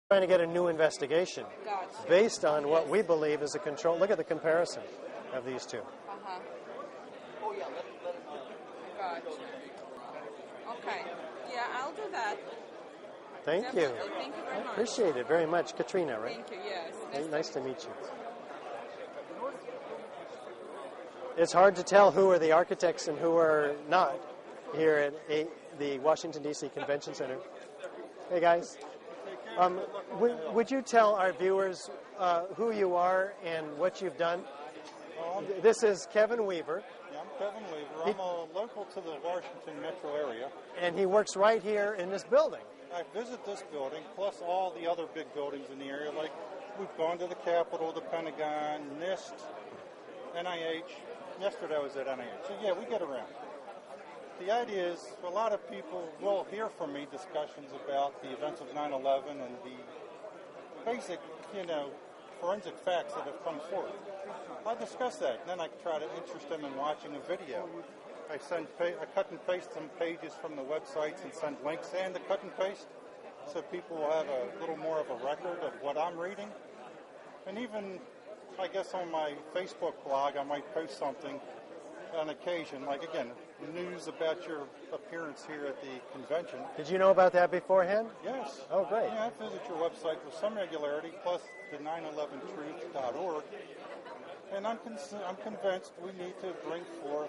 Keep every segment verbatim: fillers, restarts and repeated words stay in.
trying to get a new investigation Gotcha. based on Yes. what we believe is a control. Look at the comparison of these two. Uh-huh. Gotcha. Okay. Yeah, I'll do that. Thank you. Definitely. Thank you very I much. appreciate it very much. Katrina, right? Thank you, yes. Hey, nice to meet you. It's hard to tell who are the architects and who are not here at a, the Washington, D C Convention Center. Hey, guys. Um, w- would you tell our viewers uh, who you are and what you've done? Um, This is Kevin Weaver, yeah, I'm Kevin Weaver. I'm a local to the Washington metro area. and he works right here in this building. I visit this building, plus all the other big buildings in the area, like we've gone to the Capitol, the Pentagon, NIST, N I H. Yesterday I was at N I H. So yeah, we get around. The idea is a lot of people will hear from me discussions about the events of nine eleven and the basic, you know, forensic facts that have come forth. I discuss that, and then I try to interest them in watching a video. I send, pa- I cut and paste some pages from the websites and send links and the cut and paste, so people will have a little more of a record of what I'm reading. And even, I guess, on my Facebook blog, I might post something on occasion, like again, news about your appearance here at the convention. Did you know about that beforehand? Yes. Oh, great. Yeah, I visit your website with some regularity, plus the nine eleven truth dot org. And I'm, con- I'm convinced we need to bring forth,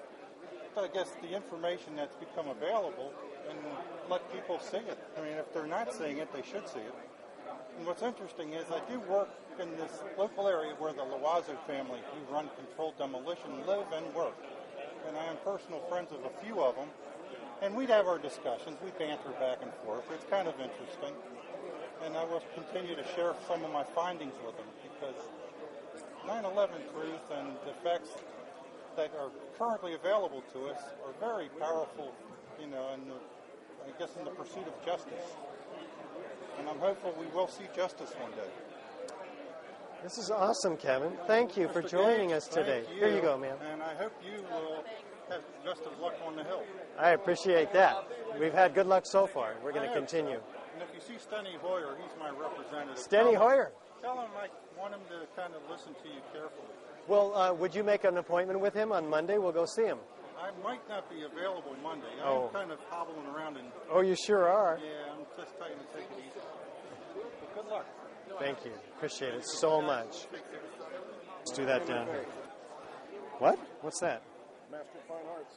I guess, the information that's become available and let people see it. I mean, if they're not seeing it, they should see it. And what's interesting is I do work in this local area where the Loazo family, who run Controlled Demolition, live and work. And I am personal friends of a few of them. And we'd have our discussions. We banter back and forth. It's kind of interesting. And I will continue to share some of my findings with them, because nine eleven truth and the facts that are currently available to us are very powerful, you know, in the, I guess in the pursuit of justice. And I'm hopeful we will see justice one day. This is awesome, Kevin. Thank you for Mister joining Gates, us today. thank Here you go, man. And I hope you will have the best of luck on the Hill. I appreciate that. We've had good luck so far. We're going I to hope so. continue. And if you see Steny Hoyer, he's my representative. Steny Tell him- Hoyer. Tell him I want him to kind of listen to you carefully. Well, uh, would you make an appointment with him on Monday? We'll go see him. I might not be available Monday. Oh. I'm kind of hobbling around and, Oh, you sure are. yeah, I'm just trying to take it easy. But good luck. Thank you. Appreciate it so much. Let's do that down here. What? What's that? Master of Fine Arts.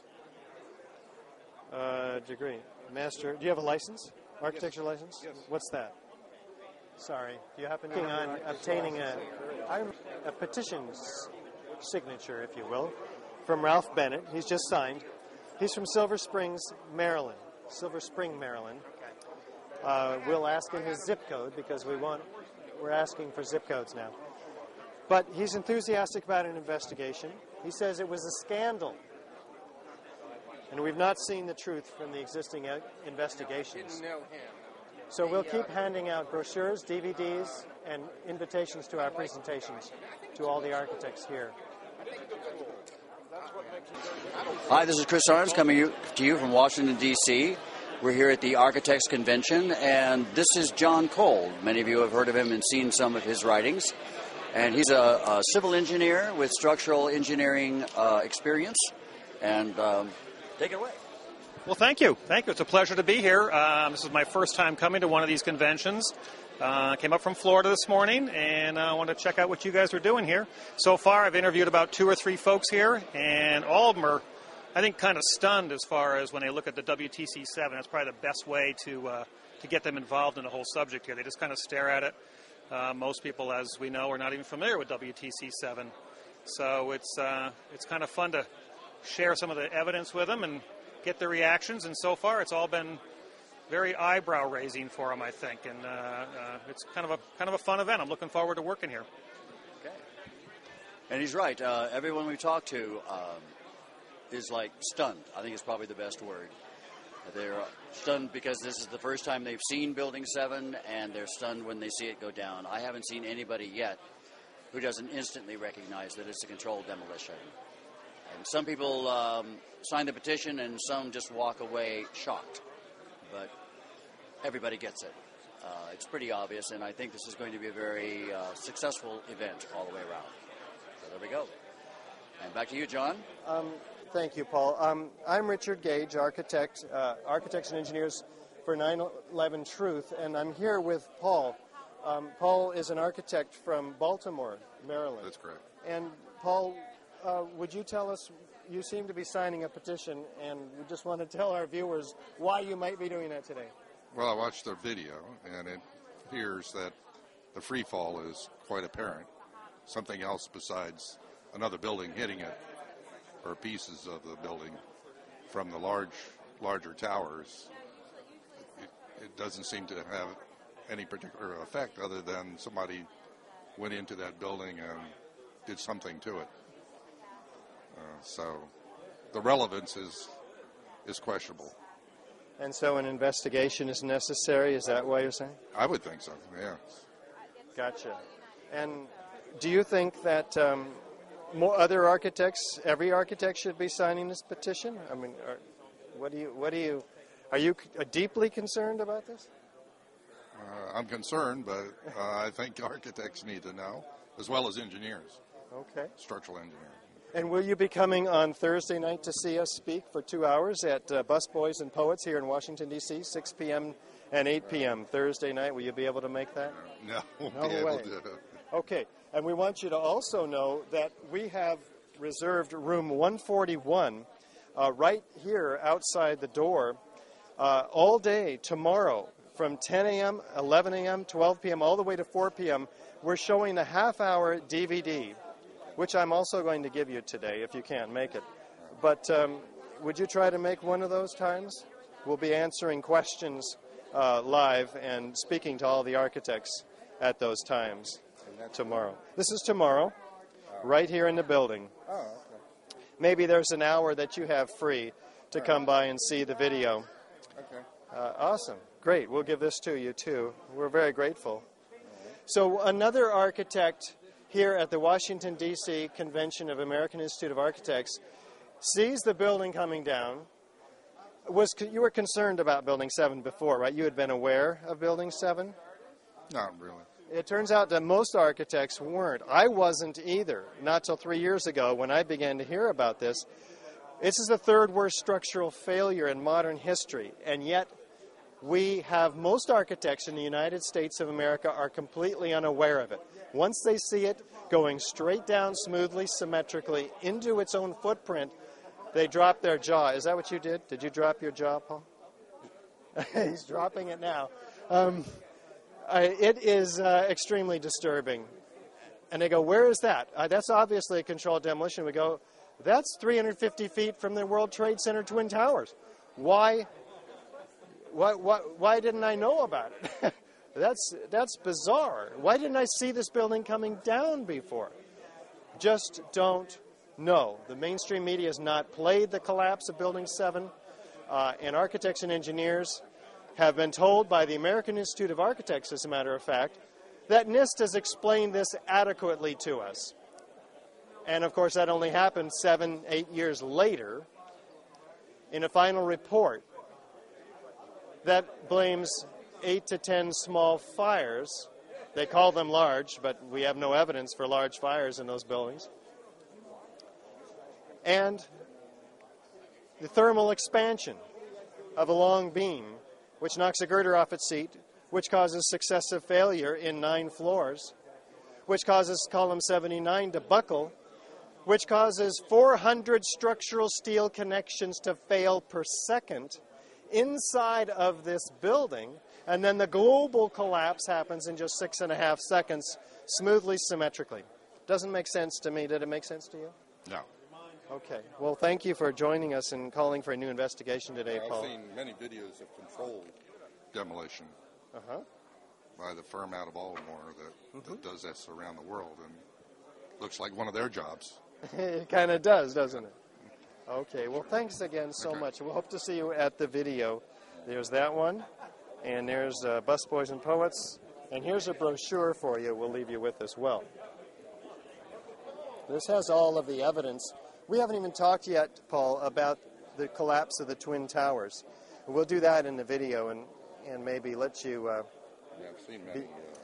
Uh, degree. Master. Do you have a license? Architecture license? Yes. What's that? Sorry. Do you happen to be on obtaining a, I'm- a petition s- signature, if you will, from Ralph Bennett? He's just signed. He's from Silver Springs, Maryland. Silver Spring, Maryland. Uh, we'll ask him his zip code because we want, we're asking for zip codes now. But he's enthusiastic about an investigation. He says it was a scandal. And we've not seen the truth from the existing uh, investigations. Didn't know him. So we'll keep handing out brochures, D V Ds, and invitations to our presentations to all the architects here. Hi, this is Chris Arms coming you- to you from Washington, D C We're here at the Architects Convention, and this is John Cole. Many of you have heard of him and seen some of his writings. And he's a, a civil engineer with structural engineering uh, experience. And um, take it away. Well, thank you. Thank you. It's a pleasure to be here. Um, this is my first time coming to one of these conventions. I uh, came up from Florida this morning, and I uh, wanted to check out what you guys are doing here. So far, I've interviewed about two or three folks here, and all of them are, I think, kind of stunned as far as when they look at the W T C seven. That's probably the best way to uh, to get them involved in the whole subject here. They just kind of stare at it. Uh, most people, as we know, are not even familiar with W T C seven. So it's uh, it's kind of fun to share some of the evidence with them and get their reactions. And so far, it's all been very eyebrow raising for them, I think. And uh, uh, it's kind of a kind of a fun event. I'm looking forward to working here. Okay. And he's right. Uh, everyone we talk to um, is like stunned. I think it's probably the best word. They're uh, stunned because this is the first time they've seen Building seven, and they're stunned when they see it go down. I haven't seen anybody yet who doesn't instantly recognize that it's a controlled demolition. And some people um, sign the petition, and some just walk away shocked. But everybody gets it. Uh, it's pretty obvious, and I think this is going to be a very uh, successful event all the way around. So there we go. And back to you, John. Um, thank you, Paul. Um, I'm Richard Gage, architect, uh, architects and engineers for nine eleven Truth, and I'm here with Paul. Um, Paul is an architect from Baltimore, Maryland. That's correct. And Paul, uh, would you tell us, you seem to be signing a petition, and we just want to tell our viewers why you might be doing that today. Well, I watched the video, and it appears that the free fall is quite apparent. Something else besides another building hitting it, or pieces of the building from the large, larger towers. It, it doesn't seem to have any particular effect other than somebody went into that building and did something to it. Uh, so the relevance is is questionable. And so an investigation is necessary, is that why you're saying? I would think so, yeah. Gotcha. And do you think that um, more other architects, every architect should be signing this petition? I mean, are, what do you, what do you, are you c- deeply concerned about this? Uh, I'm concerned, but uh, I think architects need to know, as well as engineers, Okay. structural engineers. And will you be coming on Thursday night to see us speak for two hours at uh, Busboys and Poets here in Washington, D C, six p.m. and eight p.m. Thursday night? Will you be able to make that? No, won't No be able way. to. Okay. And we want you to also know that we have reserved room one forty-one uh, right here outside the door uh, all day tomorrow from ten a.m., eleven a.m., twelve p.m., all the way to four p.m. We're showing a half-hour D V D, which I'm also going to give you today if you can't make it. But um, would you try to make one of those times? We'll be answering questions uh, live and speaking to all the architects at those times tomorrow. This is tomorrow, right here in the building. Oh, okay. Maybe there's an hour that you have free to come by and see the video. Okay. Uh, awesome. Great. We'll give this to you, too. We're very grateful. So another architect here at the Washington, D C Convention of American Institute of Architects sees the building coming down. Was You were concerned about Building seven before, right? You had been aware of Building seven? Not really. It turns out that most architects weren't. I wasn't either, not till three years ago when I began to hear about this. This is the third worst structural failure in modern history, and yet we have most architects in the United States of America are completely unaware of it. Once they see it going straight down smoothly, symmetrically into its own footprint, they drop their jaw. Is that what you did? Did you drop your jaw, Paul? He's dropping it now. Um, I, it is uh, extremely disturbing. And they go, where is that? Uh, that's obviously a controlled demolition. We go, that's three hundred fifty feet from the World Trade Center Twin Towers. Why, why, why, why didn't I know about it? that's, that's bizarre. Why didn't I see this building coming down before? Just don't know. The mainstream media has not played the collapse of Building seven, uh, and architects and engineers have been told by the American Institute of Architects, as a matter of fact, that NIST has explained this adequately to us. And, of course, that only happened seven, eight years later in a final report that blames eight to ten small fires. They call them large, but we have no evidence for large fires in those buildings. And the thermal expansion of a long beam, which knocks a girder off its seat, which causes successive failure in nine floors, which causes column seventy-nine to buckle, which causes four hundred structural steel connections to fail per second inside of this building, and then the global collapse happens in just six and a half seconds, smoothly, symmetrically. Doesn't make sense to me. Did it make sense to you? No. Okay. Well, thank you for joining us and calling for a new investigation today, I've Paul. seen many videos of controlled demolition Uh-huh. by the firm out of Baltimore that, mm-hmm. that does this around the world, and looks like one of their jobs. It kind of does, doesn't it? Okay. Well, thanks again so Okay. much. We'll hope to see you at the video. There's that one, and there's uh, Busboys and Poets, and here's a brochure for you we'll leave you with as well. This has all of the evidence. We haven't even talked yet, Paul, about the collapse of the Twin Towers. We'll do that in the video and, and maybe let you uh, Yeah, I've seen many uh,